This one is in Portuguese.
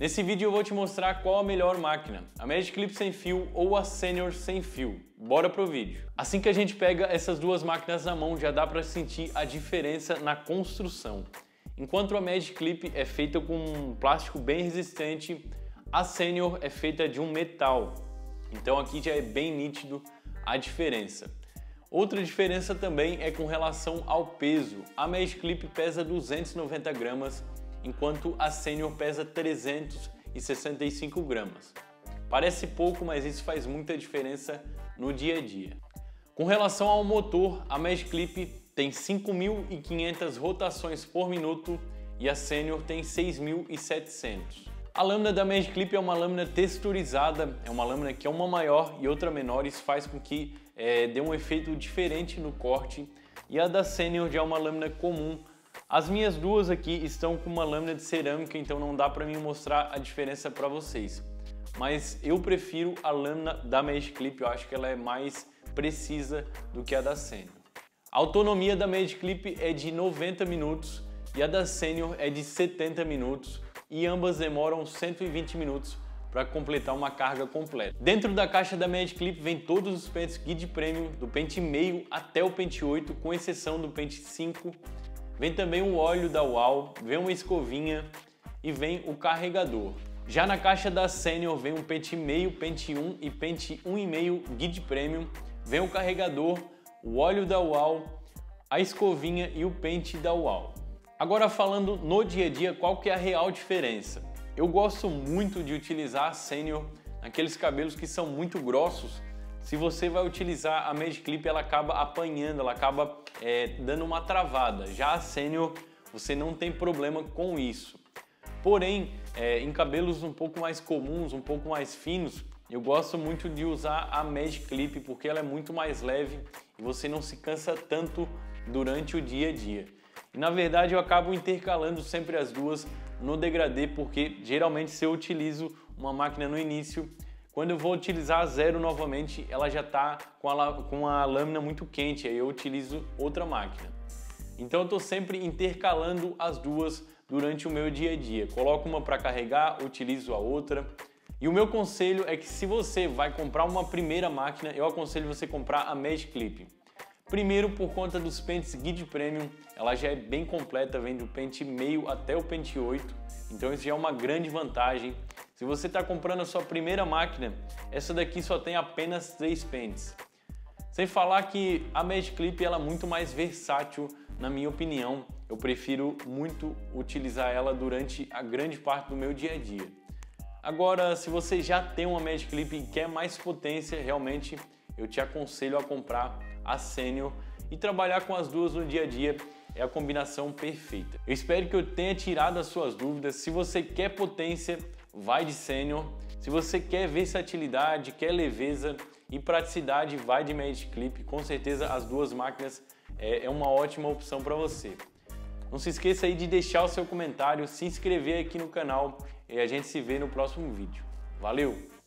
Nesse vídeo eu vou te mostrar qual a melhor máquina, a Magic Clip sem fio ou a Senior sem fio. Bora pro vídeo. Assim que a gente pega essas duas máquinas na mão, já dá para sentir a diferença na construção. Enquanto a Magic Clip é feita com um plástico bem resistente, a Senior é feita de um metal. Então aqui já é bem nítido a diferença. Outra diferença também é com relação ao peso. A Magic Clip pesa 290 gramas, enquanto a Senior pesa 365 gramas. Parece pouco, mas isso faz muita diferença no dia a dia. Com relação ao motor, a Magic Clip tem 5.500 rotações por minuto e a Senior tem 6.700. A lâmina da Magic Clip é uma lâmina texturizada, é uma lâmina que é uma maior e outra menor, isso faz com que dê um efeito diferente no corte, e a da Senior já é uma lâmina comum. As minhas duas aqui estão com uma lâmina de cerâmica, então não dá para mim mostrar a diferença para vocês. Mas eu prefiro a lâmina da Magic Clip, eu acho que ela é mais precisa do que a da Senior. A autonomia da Magic Clip é de 90 minutos e a da Senior é de 70 minutos e ambas demoram 120 minutos para completar uma carga completa. Dentro da caixa da Magic Clip vem todos os pentes Guide Premium, do pente meio até o pente 8, com exceção do pente 5. Vem também o óleo da UAU, vem uma escovinha e vem o carregador. Já na caixa da Senior vem um pente meio, pente 1 e pente 1,5 Guide Premium. Vem o carregador, o óleo da UAU, a escovinha e o pente da UAU. Agora falando no dia a dia, qual que é a real diferença? Eu gosto muito de utilizar a Senior naqueles cabelos que são muito grossos. Se você vai utilizar a Magic Clip, ela acaba apanhando, ela acaba dando uma travada. Já a Senior, você não tem problema com isso. Porém, em cabelos um pouco mais comuns, um pouco mais finos, eu gosto muito de usar a Magic Clip porque ela é muito mais leve e você não se cansa tanto durante o dia a dia. E na verdade eu acabo intercalando sempre as duas no degradê, porque geralmente se eu utilizo uma máquina no início, quando eu vou utilizar a zero novamente, ela já está com a lâmina muito quente, aí eu utilizo outra máquina. Então eu estou sempre intercalando as duas durante o meu dia a dia. Coloco uma para carregar, utilizo a outra. E o meu conselho é que se você vai comprar uma primeira máquina, eu aconselho você comprar a Magic Clip. Primeiro, por conta dos pentes Guide Premium, ela já é bem completa, vem do pente meio até o pente 8, então isso já é uma grande vantagem. Se você está comprando a sua primeira máquina, essa daqui só tem apenas 3 pentes. Sem falar que a Magic Clip ela é muito mais versátil, na minha opinião. Eu prefiro muito utilizar ela durante a grande parte do meu dia a dia. Agora, se você já tem uma Magic Clip e quer mais potência, realmente eu te aconselho a comprar a Senior e trabalhar com as duas no dia a dia. É a combinação perfeita. Eu espero que eu tenha tirado as suas dúvidas. Se você quer potência, vai de Senior. Se você quer versatilidade, quer leveza e praticidade, vai de Magic Clip. Com certeza as duas máquinas é uma ótima opção para você. Não se esqueça aí de deixar o seu comentário, se inscrever aqui no canal e a gente se vê no próximo vídeo. Valeu!